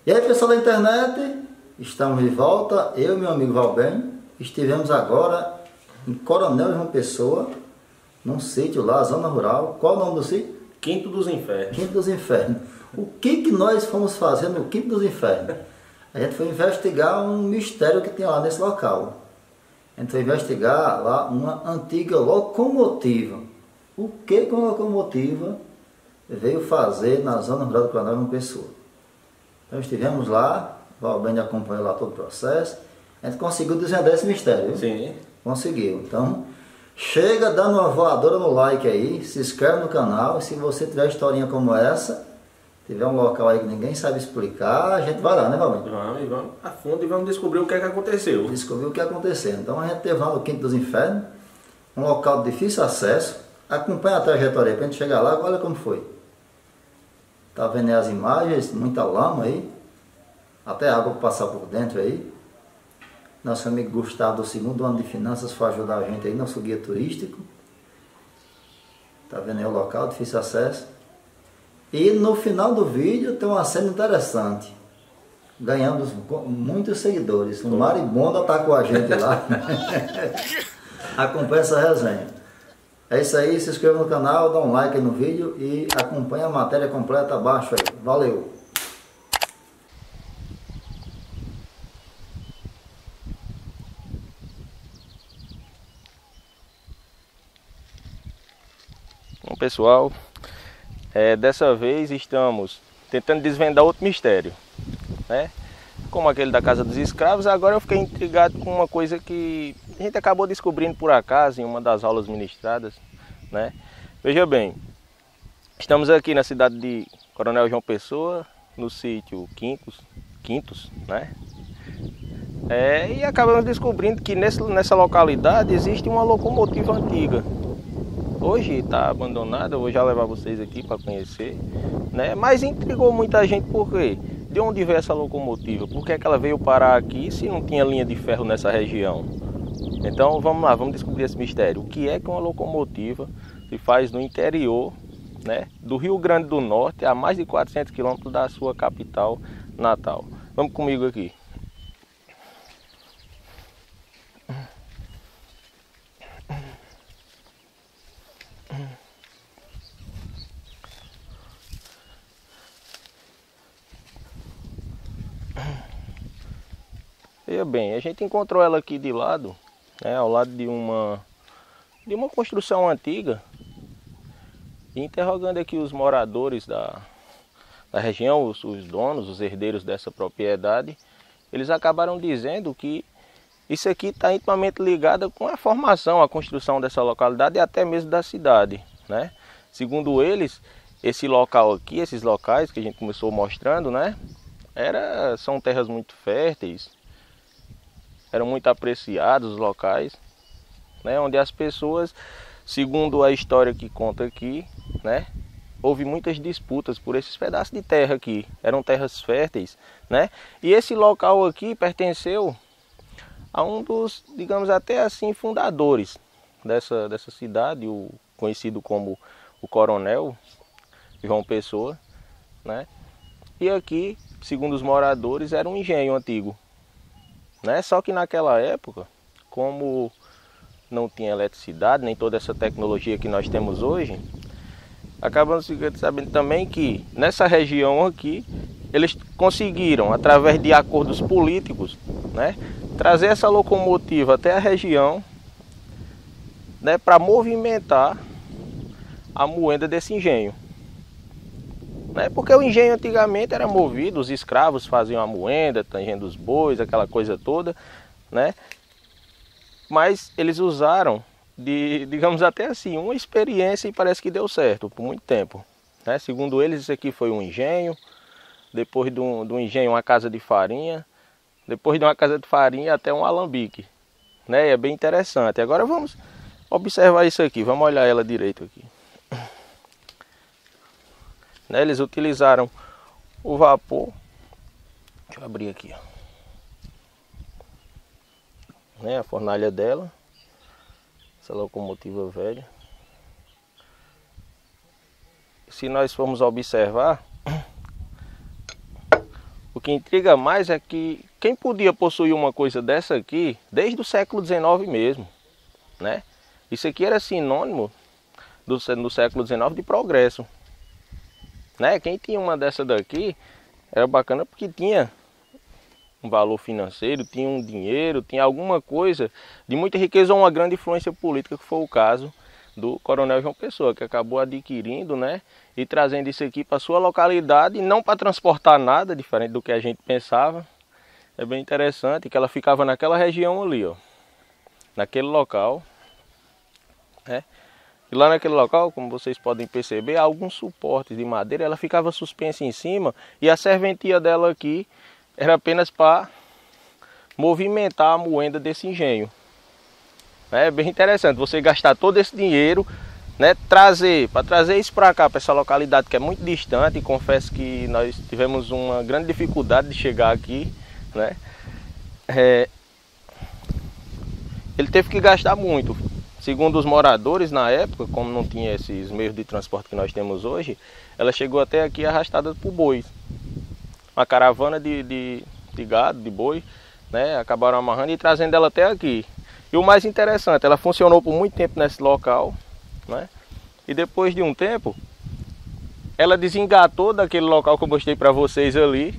E aí, pessoal da internet, estamos de volta. Eu e meu amigo Valben estivemos agora em Coronel João Pessoa, num sítio lá, zona rural. Qual o nome do sítio? Quinto dos Infernos. Quinto dos Infernos. O que nós fomos fazer no Quinto dos Infernos? A gente foi investigar um mistério que tinha lá nesse local. A gente foi investigar lá uma antiga locomotiva. O que uma locomotiva veio fazer na zona rural do Coronel João Pessoa? Então estivemos lá, o Valben acompanhou lá todo o processo. A gente conseguiu desvendar esse mistério, viu? Sim. Conseguiu. Então, chega dando uma voadora no like aí, se inscreve no canal. E se você tiver historinha como essa, tiver um local aí que ninguém sabe explicar, a gente vai lá, né, Valben? Vamos a fundo e vamos descobrir o que é que aconteceu. Descobrir o que aconteceu. Então a gente teve lá no Quinto dos Infernos, um local de difícil acesso. Acompanha a trajetória para a gente chegar lá, olha como foi. Tá vendo aí as imagens, muita lama aí, até água para passar por dentro aí. Nosso amigo Gustavo, do segundo ano de finanças, foi ajudar a gente aí, nosso guia turístico. Tá vendo aí o local, difícil acesso. E no final do vídeo tem uma cena interessante. Ganhamos muitos seguidores. O Maribondo tá com a gente lá. Acompanha essa resenha. É isso aí, se inscreva no canal, dá um like aí no vídeo e acompanha a matéria completa abaixo aí. Valeu! Bom, pessoal, dessa vez estamos tentando desvendar outro mistério, né? Como aquele da Casa dos Escravos. Agora eu fiquei intrigado com uma coisa que a gente acabou descobrindo por acaso em uma das aulas ministradas, né? Veja bem, estamos aqui na cidade de Coronel João Pessoa, no sítio Quintos, né? E acabamos descobrindo que nessa localidade existe uma locomotiva antiga. Hoje está abandonada, eu vou já levar vocês aqui para conhecer, né? Mas intrigou muita gente por quê? De onde veio essa locomotiva? Por que é que ela veio parar aqui se não tinha linha de ferro nessa região? Então vamos lá, vamos descobrir esse mistério. O que é que uma locomotiva se faz no interior, né, do Rio Grande do Norte, a mais de 400 quilômetros da sua capital natal? Vamos comigo aqui. Veja bem, a gente encontrou ela aqui de lado, né, ao lado de uma construção antiga, e interrogando aqui os moradores da região, os donos, os herdeiros dessa propriedade, eles acabaram dizendo que isso aqui está intimamente ligado com a formação, a construção dessa localidade e até mesmo da cidade, né? Segundo eles, esse local aqui, esses locais que a gente começou mostrando, né, são terras muito férteis. Eram muito apreciados os locais, né, onde as pessoas, segundo a história que conta aqui, né, houve muitas disputas por esses pedaços de terra aqui. Eram terras férteis, né? E esse local aqui pertenceu a um dos, digamos até assim, fundadores dessa cidade, o conhecido como o Coronel João Pessoa, né? E aqui, segundo os moradores, era um engenho antigo, né? Só que naquela época, como não tinha eletricidade, nem toda essa tecnologia que nós temos hoje, acabamos sabendo também que nessa região aqui, eles conseguiram, através de acordos políticos, né, trazer essa locomotiva até a região, né, para movimentar a moenda desse engenho. Né? Porque o engenho antigamente era movido, os escravos faziam a moenda, tangendo os bois, aquela coisa toda, né? Mas eles usaram digamos até assim, uma experiência e parece que deu certo por muito tempo, né? Segundo eles, isso aqui foi um engenho, depois do engenho uma casa de farinha, depois de uma casa de farinha até um alambique, né? E é bem interessante. Agora vamos observar isso aqui, vamos olhar ela direito aqui. Né, eles utilizaram o vapor, deixa eu abrir aqui, ó. Né, a fornalha dela, essa locomotiva velha. Se nós formos observar, o que intriga mais é que quem podia possuir uma coisa dessa aqui, desde o século XIX mesmo, né? Isso aqui era sinônimo do século XIX de progresso, né? Quem tinha uma dessa daqui era bacana porque tinha um valor financeiro, tinha um dinheiro, tinha alguma coisa de muita riqueza ou uma grande influência política, que foi o caso do Coronel João Pessoa, que acabou adquirindo, né, e trazendo isso aqui para sua localidade, não para transportar nada, diferente do que a gente pensava. É bem interessante que ela ficava naquela região ali, ó, naquele local, né? E lá naquele local, como vocês podem perceber, há alguns suportes de madeira, ela ficava suspensa em cima, e a serventia dela aqui era apenas para movimentar a moenda desse engenho. É bem interessante você gastar todo esse dinheiro, né, para trazer isso para cá, para essa localidade que é muito distante, e confesso que nós tivemos uma grande dificuldade de chegar aqui, né? Ele teve que gastar muito. Segundo os moradores na época, como não tinha esses meios de transporte que nós temos hoje, ela chegou até aqui arrastada por bois. Uma caravana de gado, de boi, né, acabaram amarrando e trazendo ela até aqui. E o mais interessante, ela funcionou por muito tempo nesse local, né? E depois de um tempo, ela desengatou daquele local que eu mostrei para vocês ali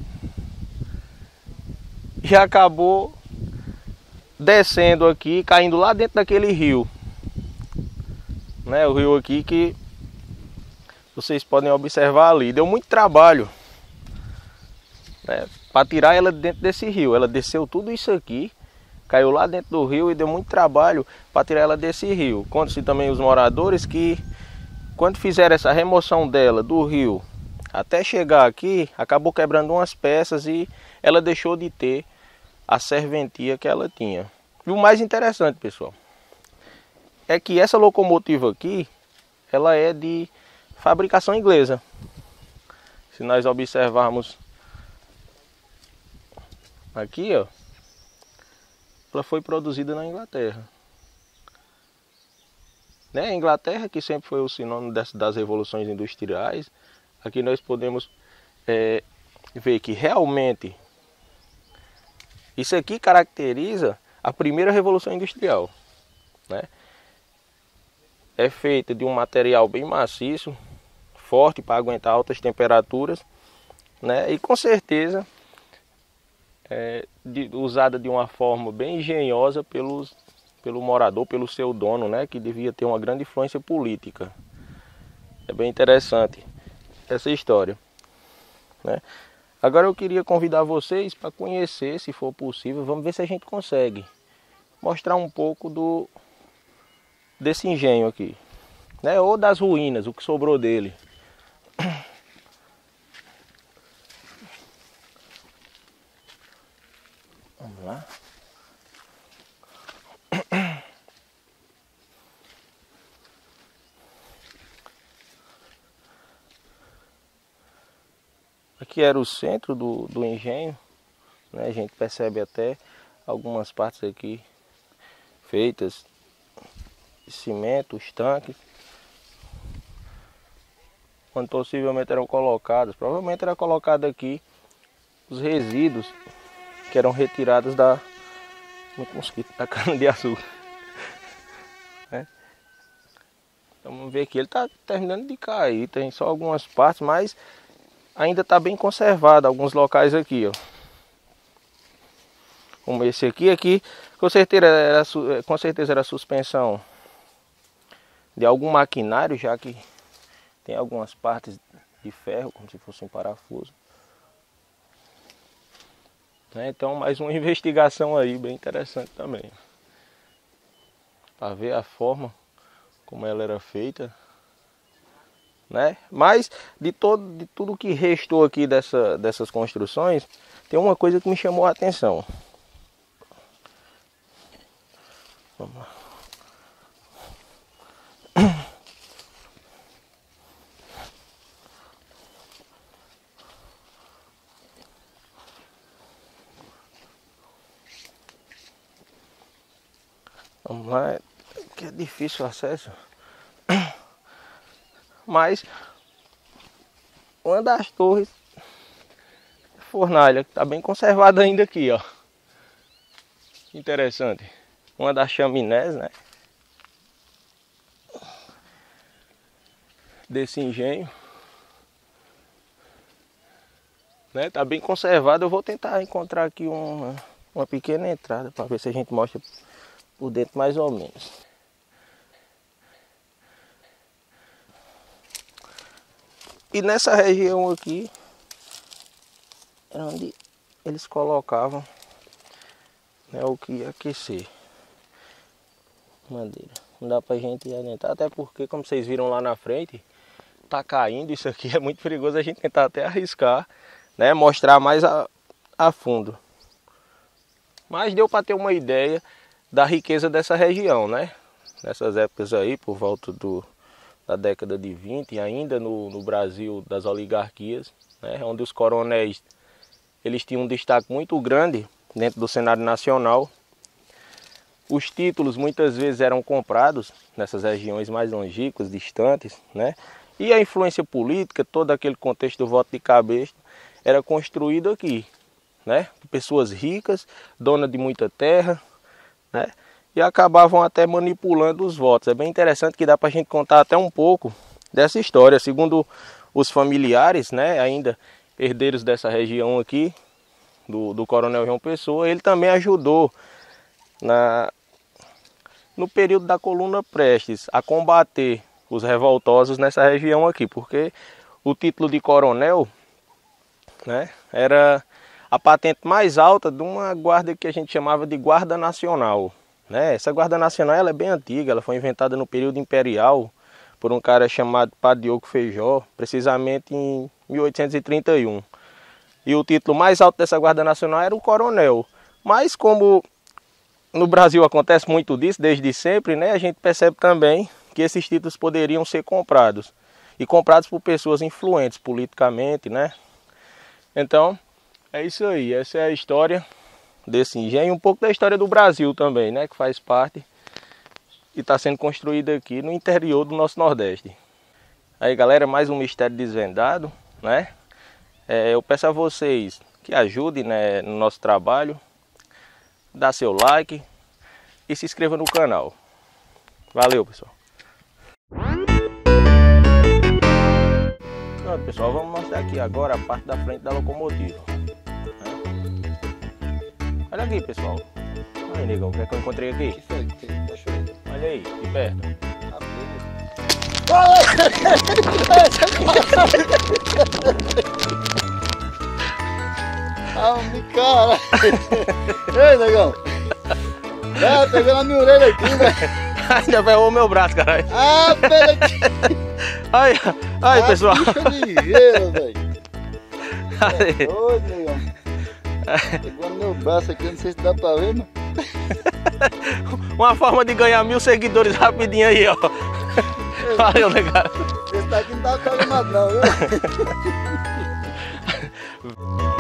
e acabou descendo aqui, caindo lá dentro daquele rio, né? O rio aqui que vocês podem observar ali. Deu muito trabalho, né, para tirar ela dentro desse rio. Ela desceu tudo isso aqui, caiu lá dentro do rio e deu muito trabalho para tirar ela desse rio. Conta-se também os moradores que quando fizeram essa remoção dela do rio até chegar aqui, acabou quebrando umas peças e ela deixou de ter a serventia que ela tinha. E o mais interessante, pessoal, é que essa locomotiva aqui, ela é de fabricação inglesa. Se nós observarmos aqui, ó, ela foi produzida na Inglaterra. Né? A Inglaterra, que sempre foi o sinônimo das revoluções industriais, aqui nós podemos ver que realmente isso aqui caracteriza a primeira revolução industrial, né? É feita de um material bem maciço, forte para aguentar altas temperaturas, né? E com certeza usada de uma forma bem engenhosa pelo morador, pelo seu dono, né, que devia ter uma grande influência política. É bem interessante essa história, né? Agora eu queria convidar vocês para conhecer, se for possível, vamos ver se a gente consegue mostrar um pouco desse engenho aqui, né, ou das ruínas, o que sobrou dele. Vamos lá. Aqui era o centro do engenho, né? A gente percebe até algumas partes aqui feitas de cimento, os tanques, onde possivelmente eram colocados, provavelmente era colocado aqui os resíduos que eram retirados muito mosquito, da cana de açúcar. Né? Então, vamos ver aqui, ele está terminando de cair, tem só algumas partes, mas ainda está bem conservado alguns locais aqui, ó. Como esse aqui com certeza era suspensão de algum maquinário, já que tem algumas partes de ferro, como se fosse um parafuso. Então, mais uma investigação aí, bem interessante também, para ver a forma como ela era feita, né? Mas de tudo que restou aqui dessas construções, tem uma coisa que me chamou a atenção. Vamos lá. Vamos lá, que é difícil o acesso. Mas uma das torres fornalha, que tá bem conservada ainda aqui, ó. Interessante. Uma das chaminés, né? Desse engenho. Né? Tá bem conservado. Eu vou tentar encontrar aqui uma pequena entrada para ver se a gente mostra por dentro mais ou menos. E nessa região aqui era onde eles colocavam, né, o que ia aquecer. Madeira. Não dá pra gente adentrar, até porque, como vocês viram lá na frente, tá caindo. Isso aqui é muito perigoso, a gente tentar até arriscar, né, mostrar mais a fundo. Mas deu para ter uma ideia da riqueza dessa região, né? Nessas épocas aí, por volta da década de 20, ainda no Brasil das oligarquias, né? Onde os coronéis eles tinham um destaque muito grande dentro do cenário nacional. Os títulos muitas vezes eram comprados nessas regiões mais longínquas, distantes, né? E a influência política, todo aquele contexto do voto de cabresto, era construído aqui, né? Pessoas ricas, donas de muita terra, né? E acabavam até manipulando os votos. É bem interessante que dá para a gente contar até um pouco dessa história. Segundo os familiares, né, ainda herdeiros dessa região aqui, do Coronel João Pessoa, ele também ajudou no período da coluna Prestes a combater os revoltosos nessa região aqui, porque o título de coronel, né, era a patente mais alta de uma guarda que a gente chamava de Guarda Nacional. Né? Essa Guarda Nacional ela é bem antiga, ela foi inventada no período imperial por um cara chamado Padre Diogo Feijó, precisamente em 1831. E o título mais alto dessa Guarda Nacional era o coronel. Mas como no Brasil acontece muito disso desde sempre, né, a gente percebe também que esses títulos poderiam ser comprados. E comprados por pessoas influentes politicamente, né? Então, é isso aí, essa é a história desse engenho, um pouco da história do Brasil também, né, que faz parte e está sendo construída aqui no interior do nosso Nordeste. Aí galera, mais um mistério desvendado, né? Eu peço a vocês que ajudem, né, no nosso trabalho, dá seu like e se inscreva no canal. Valeu, pessoal! Pronto, pessoal, vamos mostrar aqui agora a parte da frente da locomotiva. Olha aqui, pessoal. Olha aí, negão, o que é que eu encontrei aqui? Que foi? Deixa eu ver. Olha aí, de perto. Ah, cara! Ei, negão! Pegou na minha orelha aqui, velho! Ainda ferrou o meu braço, caralho! Ah, pera aqui! Aí, pessoal! Bicha ligeira, velho! Oi, negão! Pegou no meu braço aqui, não sei se dá pra ver, mas... Uma forma de ganhar 1000 seguidores rapidinho aí, ó. Valeu, negado. Esse daqui não tá programado não, viu?